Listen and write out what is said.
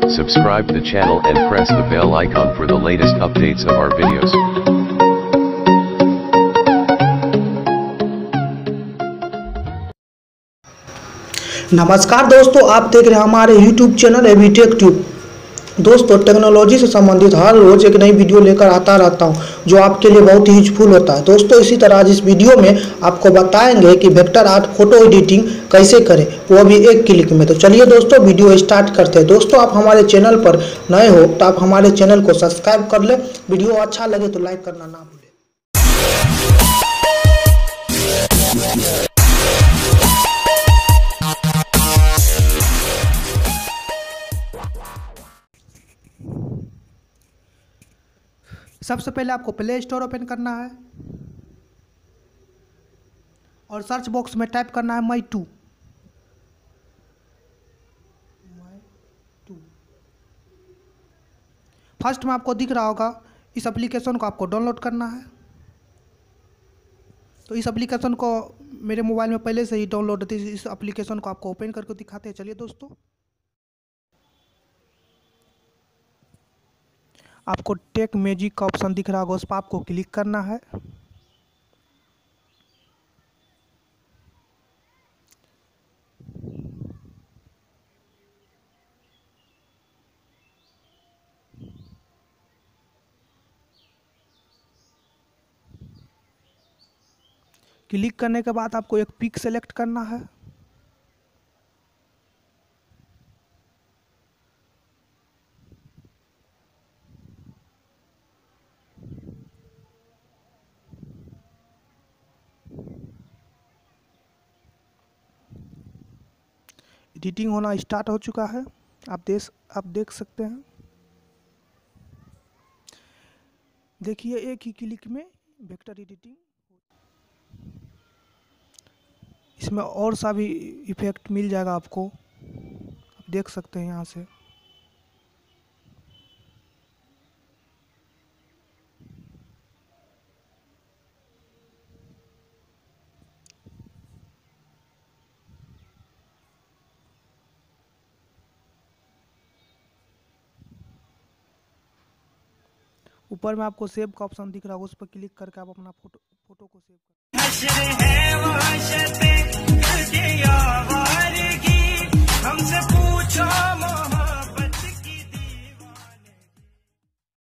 Subscribe the channel and press the bell icon for the latest updates of our videos. नमस्कार दोस्तों, आप देख रहे हैं हमारे YouTube channel AB tech tube. दोस्तों, टेक्नोलॉजी से संबंधित हर रोज एक नई वीडियो लेकर आता रहता हूं, जो आपके लिए बहुत ही यूजफुल होता है। दोस्तों, इसी तरह आज इस वीडियो में आपको बताएंगे कि वेक्टर आर्ट फोटो एडिटिंग कैसे करें, वो भी एक क्लिक में। तो चलिए दोस्तों, वीडियो स्टार्ट करते हैं। दोस्तों, आप हमारे चैनल पर नए हो तो आप हमारे चैनल को सब्सक्राइब कर लें। वीडियो अच्छा लगे तो लाइक करना ना भूलें। सबसे पहले आपको प्ले स्टोर ओपन करना है और सर्च बॉक्स में टाइप करना है माई टू। फर्स्ट में आपको दिख रहा होगा, इस एप्लीकेशन को आपको डाउनलोड करना है। तो इस एप्लीकेशन को मेरे मोबाइल में पहले से ही डाउनलोड है, इस एप्लीकेशन को आपको ओपन करके दिखाते हैं। चलिए दोस्तों, आपको टेक मैजिक का ऑप्शन दिख रहा होगा, उस पर आपको क्लिक करना है। क्लिक करने के बाद आपको एक पिक सेलेक्ट करना है। एडिटिंग होना स्टार्ट हो चुका है, आप देख सकते हैं। देखिए, एक ही क्लिक में वेक्टर एडिटिंग। इसमें और सा भी इफेक्ट मिल जाएगा आपको, आप देख सकते हैं यहाँ से। ऊपर में आपको सेव का ऑप्शन दिख रहा होगा, उस पर क्लिक करके आप अपना फोटो को सेव कर।